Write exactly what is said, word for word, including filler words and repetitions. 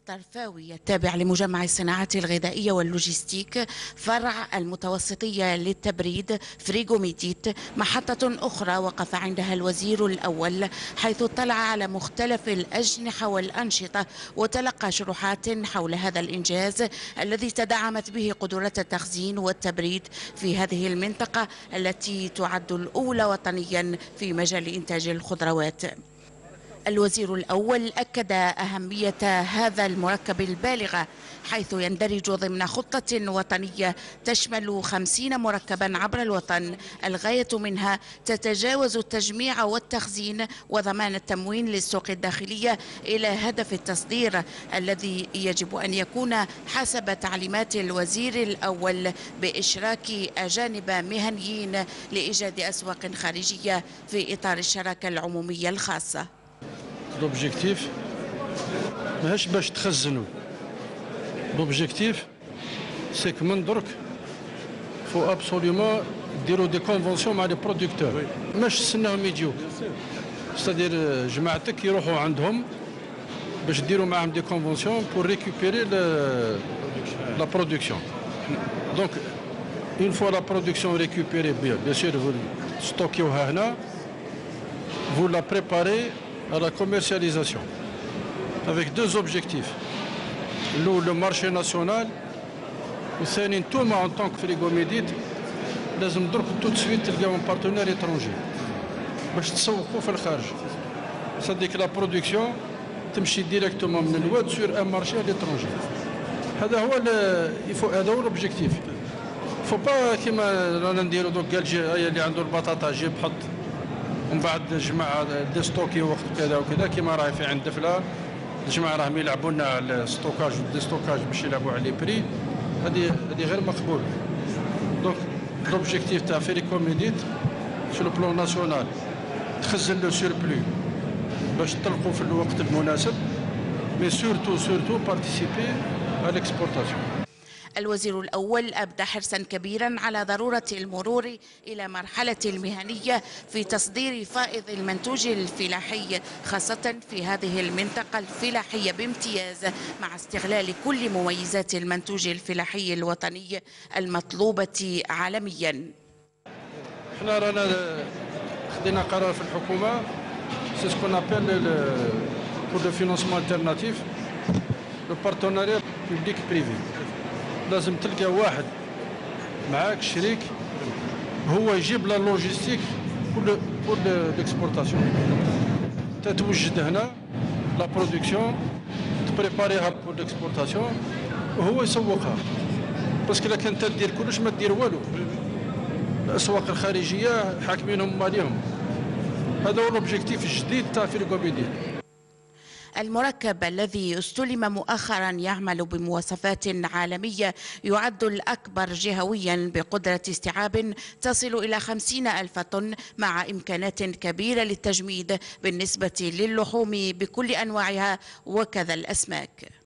الطرفاوي التابع لمجمع الصناعات الغذائية واللوجستيك فرع المتوسطية للتبريد فريغو ميديت محطة أخرى وقف عندها الوزير الأول، حيث اطلع على مختلف الأجنحة والأنشطة وتلقى شروحات حول هذا الإنجاز الذي تدعمت به قدرات التخزين والتبريد في هذه المنطقة التي تعد الأولى وطنيا في مجال إنتاج الخضروات. الوزير الأول أكد أهمية هذا المركب البالغة، حيث يندرج ضمن خطة وطنية تشمل خمسين مركبا عبر الوطن، الغاية منها تتجاوز التجميع والتخزين وضمان التموين للسوق الداخلية إلى هدف التصدير الذي يجب أن يكون حسب تعليمات الوزير الأول بإشراك أجانب مهنيين لإيجاد أسواق خارجية في إطار الشراكة العمومية الخاصة. لوبجيكتيف ماهيش باش تخزنوا، لوبجيكتيف سيك من درك فو ابسوليومون ديروا دي كونفونسيون مع لي برودكتور، ماش تستناهم يجيوك، ستادير جماعتك يروحوا عندهم باش ديروا معاهم دي كونفونسيون بور ريكوبيري لا برودكسيون. دونك اون فوا لا برودكسيون ريكوبيري بيان بيان سور فو ستوكيوها هنا، فو لا بريباري à la commercialisation avec deux objectifs. Le marché national والثاني نتوما en tant que frigo médite لازم درك tout de suite تلقاو partenaire étranger باش تسوقوا في الخارج. صديق لا برودكسيون تمشي ديريكتومون من الواد سور ان مارشي ليترونجي. هذا هو يفو هذا هو لوبجيكتيف. فو با كيما رانا نديرو دوك قال جي اللي عنده البطاطا جيب حط ومن بعد الجماعه ديستوكي وقت كذا وكذا كيما راهي في عند دفله الجماعه راهم يلعبوا لنا على الستوكاج والديستوكاج باش يلعبوا على لي بري. هذه هذه غير مقبول. دونك لوبجيكتيف تاع فريكو ميديت سو لو بلون ناسيونال تخزن لو سوربلو باش تطلقوا في الوقت المناسب، مي سورتو سورتو بارتيسيبي على ليكسبورتاسيون. الوزير الأول أبدى حرصا كبيرا على ضرورة المرور إلى مرحلة المهنية في تصدير فائض المنتوج الفلاحي، خاصة في هذه المنطقة الفلاحية بامتياز، مع استغلال كل مميزات المنتوج الفلاحي الوطني المطلوبة عالميا. احنا رانا خدينا قرار في الحكومة سي سكون ابل بور لو فينانسمون التيرناتيف لو بارتناريا بوبليك بريفي. لازم تلقى واحد معاك شريك هو يجيب لا لوجيستيك بور بور ليكسبورتاسيون. تتوجد هنا لا برودكسيون تبريباريها بور ليكسبورتاسيون وهو يسوقها، باسكو الا كان تدير كلش ما دير والو. الاسواق الخارجيه حاكمينهم ماليهم. هذا هو الاوبجيكتيف الجديد تاع فريغو ميديت. المركب الذي استلم مؤخرا يعمل بمواصفات عالمية، يعد الأكبر جهويا بقدرة استيعاب تصل إلى خمسين ألف طن، مع إمكانات كبيرة للتجميد بالنسبة للحوم بكل أنواعها وكذا الأسماك.